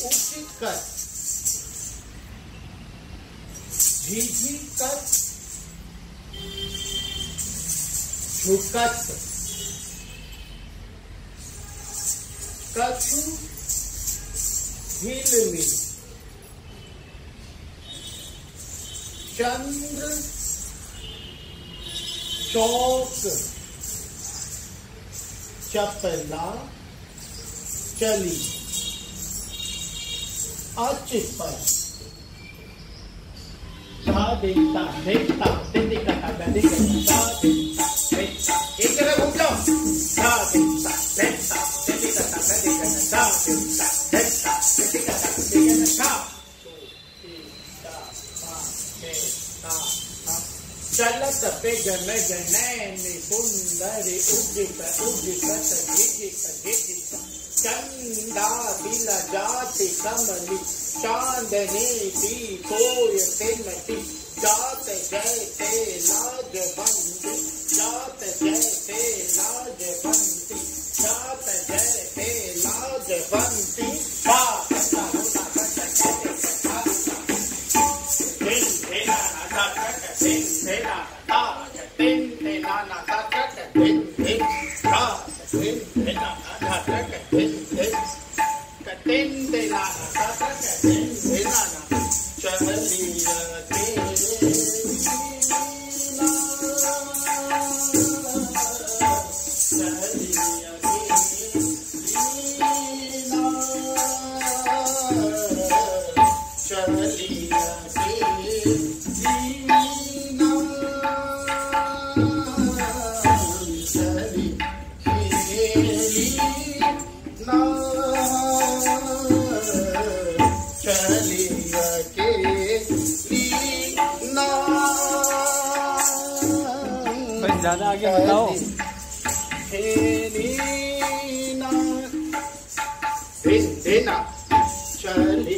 ऊँची कर, झीझी कर, झुकत, कछु हिलमिल, चंद्र चौक, चपला चली, अचिपर, धा देता देता देते का देता देता देता, एक जगह घूम लो, धा देता देता देते का देता देता देता देते का देता, चलत पे गन गनैन सुंदर उदित उदित गिजित चंदा दिल जाति कमली चांदनी की कोय तिनती जात जैसे लाजवंती जात जैसे लाजवंती जात जैसे लाजवंती ज्यादा आगे बताओ। चली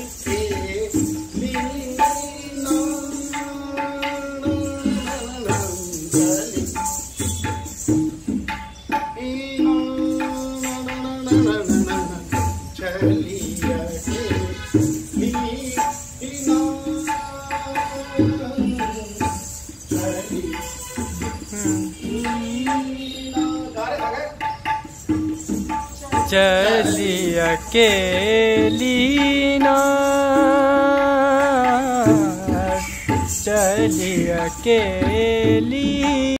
चली अकेली ना, चली अकेली